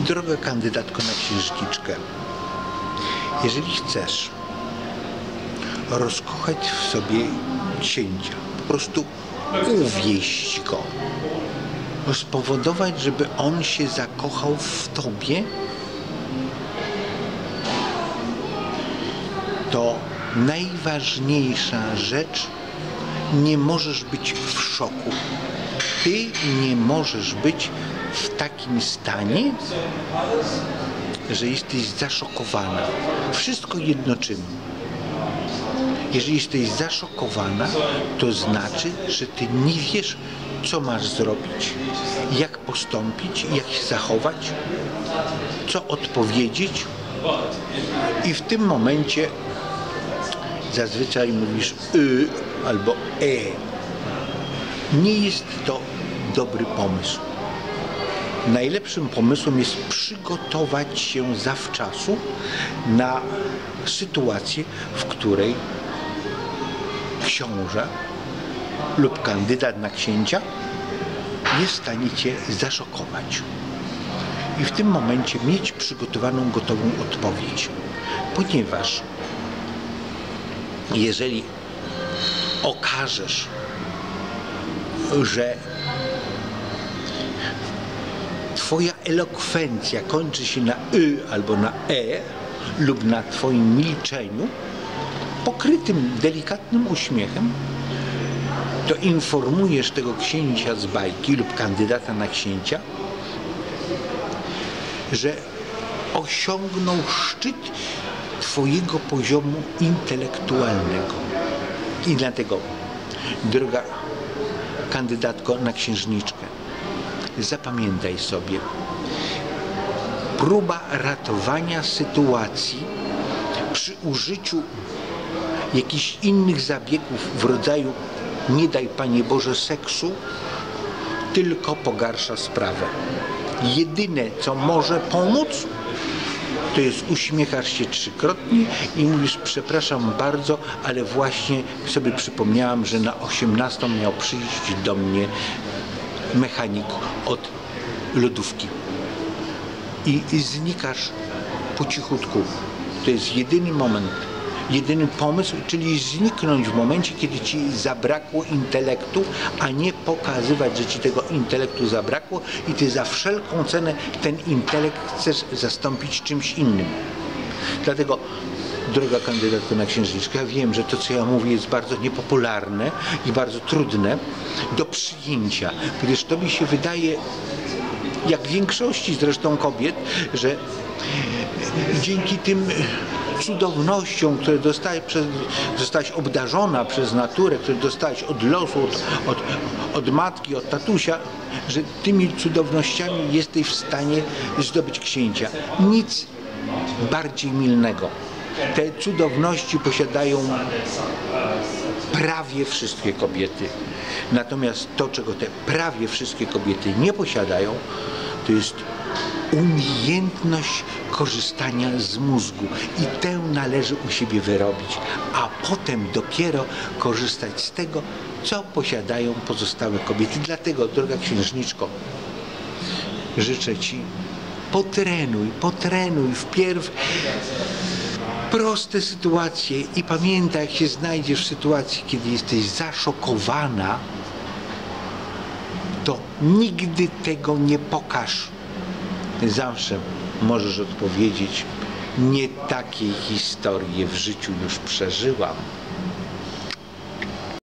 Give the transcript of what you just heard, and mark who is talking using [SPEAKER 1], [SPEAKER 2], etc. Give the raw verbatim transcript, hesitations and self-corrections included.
[SPEAKER 1] Droga kandydatko na księżniczkę, jeżeli chcesz rozkochać w sobie księcia, po prostu uwieść go, spowodować, żeby on się zakochał w tobie, to najważniejsza rzecz, nie możesz być w szoku. Ty nie możesz być w takim stanie, że jesteś zaszokowana. Wszystko jednoczymy. Jeżeli jesteś zaszokowana, to znaczy, że ty nie wiesz, co masz zrobić, jak postąpić, jak się zachować, co odpowiedzieć. I w tym momencie zazwyczaj mówisz y albo e. Nie jest to dobry pomysł. Najlepszym pomysłem jest przygotować się zawczasu na sytuację, w której książę lub kandydat na księcia jest w stanie cię zaszokować. I w tym momencie mieć przygotowaną, gotową odpowiedź. Ponieważ jeżeli okażesz, że twoja elokwencja kończy się na y albo na e lub na twoim milczeniu, pokrytym delikatnym uśmiechem, to informujesz tego księcia z bajki lub kandydata na księcia, że osiągnął szczyt twojego poziomu intelektualnego. I dlatego, droga kandydatko na księżniczkę, zapamiętaj sobie, próba ratowania sytuacji przy użyciu jakichś innych zabiegów w rodzaju, nie daj Panie Boże, seksu, tylko pogarsza sprawę. Jedyne, co może pomóc, to jest uśmiechasz się trzykrotnie i mówisz: przepraszam bardzo, ale właśnie sobie przypomniałam, że na osiemnastą miał przyjść do mnie mechanik od lodówki. I, i znikasz po cichutku. To jest jedyny moment, jedyny pomysł, czyli zniknąć w momencie, kiedy ci zabrakło intelektu, a nie pokazywać, że ci tego intelektu zabrakło i ty za wszelką cenę ten intelekt chcesz zastąpić czymś innym. Dlatego, droga kandydatko na księżniczkę, ja wiem, że to, co ja mówię, jest bardzo niepopularne i bardzo trudne do przyjęcia, gdyż tobie się wydaje, jak większości zresztą kobiet, że dzięki tym cudownościom, które dostałeś, przez, zostałaś obdarzona przez naturę, które dostałeś od losu, od, od, od matki, od tatusia, że tymi cudownościami jesteś w stanie zdobyć księcia. Nic bardziej mylnego. Te cudowności posiadają prawie wszystkie kobiety. Natomiast to, czego te prawie wszystkie kobiety nie posiadają, to jest umiejętność korzystania z mózgu i tę należy u siebie wyrobić, a potem dopiero korzystać z tego, co posiadają pozostałe kobiety. Dlatego, droga księżniczko, życzę ci, potrenuj, potrenuj wpierw proste sytuacje i pamiętaj, jak się znajdziesz w sytuacji, kiedy jesteś zaszokowana, to nigdy tego nie pokaż. Zawsze możesz odpowiedzieć: nie takiej historii w życiu już przeżyłam.